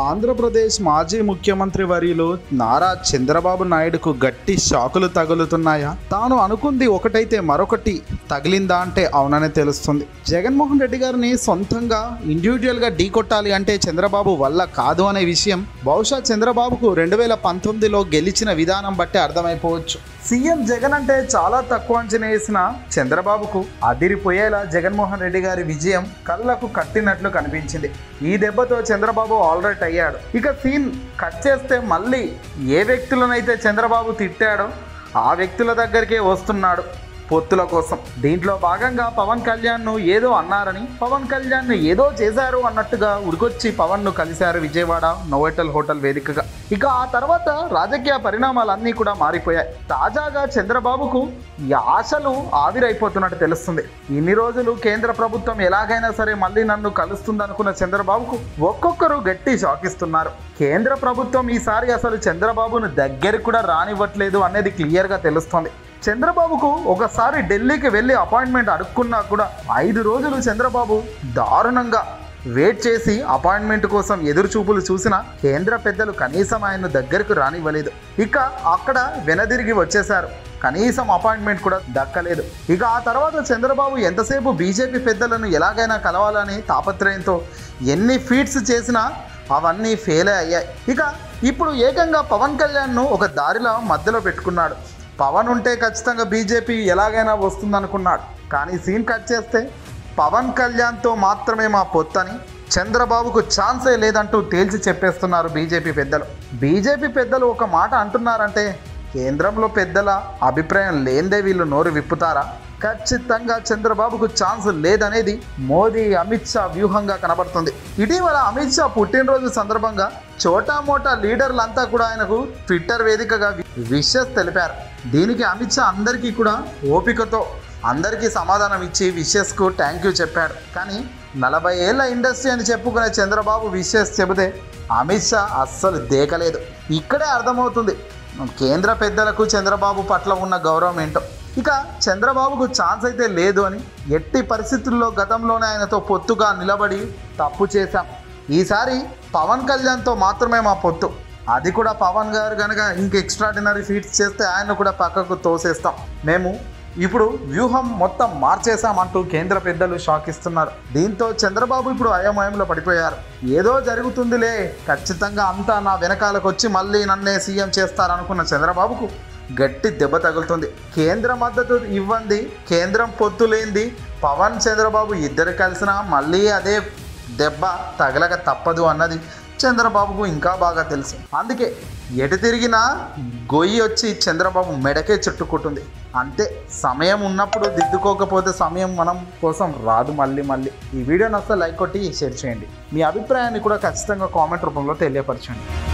ఆంధ్రప్రదేశ్ మాజీ ముఖ్యమంత్రి వర్యులు నారా చంద్రబాబు నాయుడుకు గట్టి షాకులు తగులుతున్నాయా? తాను అనుకుంది ఒకటైతే మరొకటి తగిలిందా అంటే అవుననే తెలుస్తుంది. జగన్మోహన్ రెడ్డి గారిని సొంతంగా ఇండివిజువల్గా ఢీకొట్టాలి అంటే చంద్రబాబు వల్ల కాదు అనే విషయం బహుశా చంద్రబాబుకు 2019లో గెలిచిన విధానం బట్టి అర్థమైపోవచ్చు. సీఎం జగన్ అంటే చాలా తక్కువ అంచనా వేసిన చంద్రబాబుకు అదిరిపోయేలా జగన్మోహన్ రెడ్డి గారి విజయం కళ్ళకు కట్టినట్లు కనిపించింది. ఈ దెబ్బతో చంద్రబాబు ఆల్రెడీ అయ్యాడు. ఇక సీన్ కట్ చేస్తే మళ్ళీ ఏ వ్యక్తులనైతే చంద్రబాబు తిట్టాడో ఆ వ్యక్తుల దగ్గరికే వస్తున్నాడు పొత్తుల కోసం. దీంట్లో భాగంగా పవన్ కళ్యాణ్ను ఏదో అన్నారని, పవన్ కళ్యాణ్ను ఏదో చేశారు అన్నట్టుగా ఉరికొచ్చి పవన్ను కలిశారు విజయవాడ నోవెటల్ హోటల్ వేదికగా. ఇక ఆ తర్వాత రాజకీయ పరిణామాలన్నీ కూడా మారిపోయాయి. తాజాగా చంద్రబాబుకు ఈ ఆశలు ఆవిరైపోతున్నట్టు తెలుస్తుంది. ఇన్ని రోజులు కేంద్ర ప్రభుత్వం ఎలాగైనా సరే మళ్ళీ నన్ను కలుస్తుందనుకున్న చంద్రబాబుకు ఒక్కొక్కరు గట్టి షాక్ ఇస్తున్నారు. కేంద్ర ప్రభుత్వం ఈసారి అసలు చంద్రబాబును దగ్గరికి కూడా రానివ్వట్లేదు అనేది క్లియర్గా తెలుస్తోంది. చంద్రబాబుకు ఒకసారి ఢిల్లీకి వెళ్ళి అపాయింట్మెంట్ అడుక్కున్నా కూడా 5 రోజులు చంద్రబాబు దారుణంగా వెయిట్ చేసి అపాయింట్మెంట్ కోసం ఎదురు చూపులు చూసిన కేంద్ర పెద్దలు కనీసం ఆయన దగ్గరకు రానివ్వలేదు. ఇక అక్కడ వెనదిరిగి వచ్చేశారు. కనీసం అపాయింట్మెంట్ కూడా దక్కలేదు. ఇక ఆ తర్వాత చంద్రబాబు ఎంతసేపు బీజేపీ పెద్దలను ఎలాగైనా కలవాలని తాపత్రయంతో ఎన్ని ఫీట్స్ చేసినా అవన్నీ ఫెయిల్ అయ్యాయి. ఇక ఇప్పుడు ఏకంగా పవన్ కళ్యాణ్ను ఒక దారిలో మధ్యలో పెట్టుకున్నాడు. పవన్ ఉంటే ఖచ్చితంగా బీజేపీ ఎలాగైనా వస్తుందనుకున్నాడు. కానీ సీన్ కట్ చేస్తే పవన్ కళ్యాణ్తో మాత్రమే మా పొత్తని, చంద్రబాబుకు ఛాన్సే లేదంటూ తేల్చి చెప్పేస్తున్నారు బీజేపీ పెద్దలు. బీజేపీ పెద్దలు ఒక మాట అంటున్నారంటే కేంద్రంలో పెద్దల అభిప్రాయం లేనిదే వీళ్ళు నోరు విప్పుతారా? ఖచ్చితంగా చంద్రబాబుకు ఛాన్స్ లేదనేది మోదీ అమిత్ షా వ్యూహంగా కనబడుతుంది. ఇటీవల అమిత్ షా పుట్టినరోజు సందర్భంగా చోటా మోటా లీడర్లంతా కూడా ఆయనకు ట్విట్టర్ వేదికగా విషెస్ తెలిపారు. దీనికి అమిత్ షా అందరికీ కూడా ఓపికతో అందరికీ సమాధానం ఇచ్చి విషెస్కు థ్యాంక్ యూ చెప్పాడు. కానీ 40 ఏళ్ల ఇండస్ట్రీ అని చెప్పుకునే చంద్రబాబు విషెస్ చెబితే అమిత్ షా అస్సలు దేకలేదు. ఇక్కడే అర్థమవుతుంది కేంద్ర పెద్దలకు చంద్రబాబు పట్ల ఉన్న గౌరవం ఏంటో. ఇక చంద్రబాబుకు ఛాన్స్ అయితే లేదు అని, ఎట్టి పరిస్థితుల్లో గతంలోనే ఆయనతో పొత్తుగా నిలబడి తప్పు చేశాం, ఈసారి పవన్ కళ్యాణ్తో మాత్రమే మా పొత్తు, అది కూడా పవన్ గారు కనుక ఇంక ఎక్స్ట్రాడినరీ ఫీట్స్ చేస్తే ఆయన కూడా పక్కకు తోసేస్తాం, మేము ఇప్పుడు వ్యూహం మొత్తం మార్చేశామంటూ కేంద్ర పెద్దలు షాక్ ఇస్తున్నారు. దీంతో చంద్రబాబు ఇప్పుడు అయోమయంలో పడిపోయారు. ఏదో జరుగుతుందిలే, ఖచ్చితంగా అంతా నా వెనకాలకు వచ్చి మళ్ళీ నన్నే సీఎం చేస్తారనుకున్న చంద్రబాబుకు గట్టి దెబ్బ తగులుతుంది. కేంద్ర మద్దతు ఇవ్వండి, కేంద్రం పొత్తు లేనిది పవన్ చంద్రబాబు ఇద్దరు కలిసినా మళ్ళీ అదే దెబ్బ తగలక తప్పదు అన్నది చంద్రబాబుకు ఇంకా బాగా తెలుసు. అందుకే ఎటు తిరిగినా గొయ్యి వచ్చి చంద్రబాబు మెడకే చుట్టుకుంటుంది. అంతే, సమయం ఉన్నప్పుడు దిద్దుకోకపోతే సమయం మనం కోసం రాదు మళ్ళీ. ఈ వీడియో నచ్చితే లైక్ కొట్టి షేర్ చేయండి. మీ అభిప్రాయాన్ని కూడా ఖచ్చితంగా కామెంట్ రూపంలో తెలియపరచండి.